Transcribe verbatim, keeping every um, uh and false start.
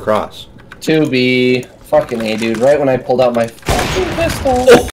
cross? two B. Fucking A, dude. Right when I pulled out my fucking pistol. Oh.